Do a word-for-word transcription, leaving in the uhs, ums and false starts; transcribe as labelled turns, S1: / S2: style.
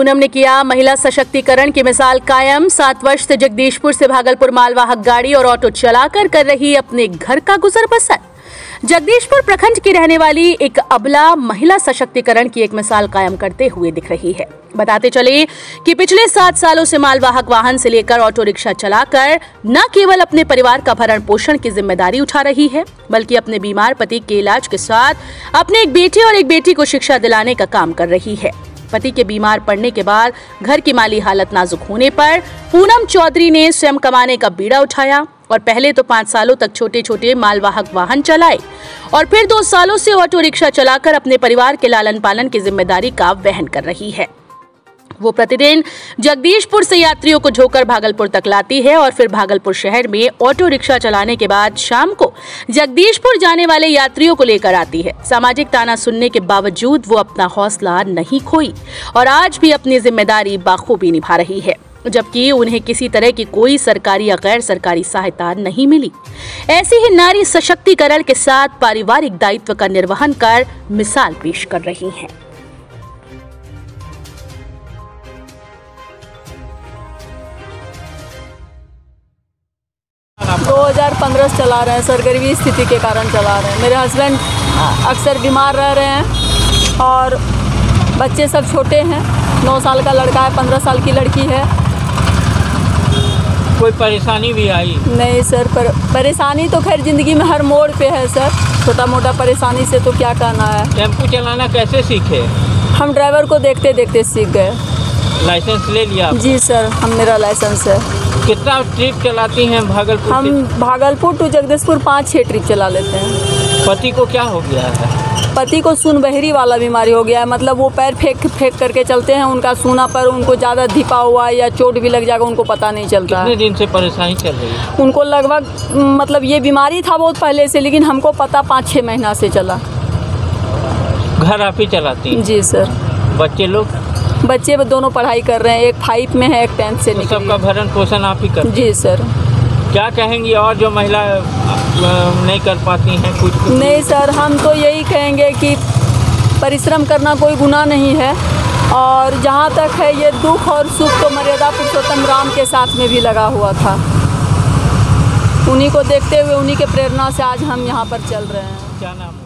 S1: पूनम ने किया महिला सशक्तिकरण की मिसाल कायम। सात वर्ष से जगदीशपुर से भागलपुर मालवाहक गाड़ी और ऑटो चलाकर कर रही अपने घर का गुजर बसर। जगदीशपुर प्रखंड की रहने वाली एक अबला महिला सशक्तिकरण की एक मिसाल कायम करते हुए दिख रही है। बताते चले कि पिछले सात सालों से मालवाहक वाहन से लेकर ऑटो रिक्शा चलाकर न केवल अपने परिवार का भरण पोषण की जिम्मेदारी उठा रही है, बल्कि अपने बीमार पति के इलाज के साथ अपने एक बेटे और एक बेटी को शिक्षा दिलाने का काम कर रही है। पति के बीमार पड़ने के बाद घर की माली हालत नाजुक होने पर पूनम चौधरी ने स्वयं कमाने का बीड़ा उठाया और पहले तो पाँच सालों तक छोटे छोटे मालवाहक वाहन चलाए और फिर दो सालों से ऑटो रिक्शा चलाकर अपने परिवार के लालन पालन की जिम्मेदारी का वहन कर रही है। वो प्रतिदिन जगदीशपुर से यात्रियों को ढोकर भागलपुर तक लाती है और फिर भागलपुर शहर में ऑटो रिक्शा चलाने के बाद शाम को जगदीशपुर जाने वाले यात्रियों को लेकर आती है। सामाजिक ताना सुनने के बावजूद वो अपना हौसला नहीं खोई और आज भी अपनी जिम्मेदारी बाखूबी निभा रही है, जबकि उन्हें किसी तरह की कोई सरकारी या गैर सरकारी सहायता नहीं मिली। ऐसी ही नारी सशक्तिकरण के साथ पारिवारिक दायित्व का निर्वहन कर मिसाल पेश कर रही हैं।
S2: दो हज़ार पंद्रह से चला रहे हैं सर, गरीबी स्थिति के कारण चला रहे हैं। मेरे हस्बैंड अक्सर बीमार रह रहे हैं और बच्चे सब छोटे हैं। नौ साल का लड़का है, पंद्रह साल की लड़की है।
S3: कोई परेशानी भी आई?
S2: नहीं सर, पर परेशानी तो खैर ज़िंदगी में हर मोड़ पे है सर। छोटा मोटा परेशानी से तो क्या कहना है।
S3: टेम्पो चलाना कैसे सीखे?
S2: हम ड्राइवर को देखते देखते सीख गए।
S3: लाइसेंस ले लिया?
S2: जी सर, हम मेरा लाइसेंस है।
S3: कितना ट्रिप चलाती हैं भागलपुर?
S2: हम भागलपुर टू जगदीशपुर पाँच छः ट्रिप चला लेते हैं।
S3: पति को क्या हो गया है?
S2: पति को सुन बहरी वाला बीमारी हो गया है। मतलब वो पैर फेंक फेंक करके चलते हैं, उनका सूना पर उनको ज़्यादा धिपा हुआ या चोट भी लग जाएगा, उनको पता नहीं चलता।
S3: कितने दिन से परेशानी चल रही है?
S2: उनको लगभग मतलब ये बीमारी था बहुत पहले से, लेकिन हमको पता पाँच छः महीना से चला।
S3: घर आप ही चलाती हैं?
S2: जी सर।
S3: बच्चे लोग?
S2: बच्चे दोनों पढ़ाई कर रहे हैं, एक फाइव में है, एक टेंथ से निकली।
S3: सबका भरण पोषण आप ही करते हैं?
S2: जी सर।
S3: क्या कहेंगी और जो महिला नहीं कर पाती हैं कुछ, कुछ?
S2: नहीं सर, हम तो यही कहेंगे कि परिश्रम करना कोई गुनाह नहीं है और जहाँ तक है ये दुख और सुख तो मर्यादा पुरुषोत्तम राम के साथ में भी लगा हुआ था। उन्हीं को देखते हुए, उन्हीं के प्रेरणा से आज हम यहाँ पर चल रहे हैं।
S3: क्या नाम?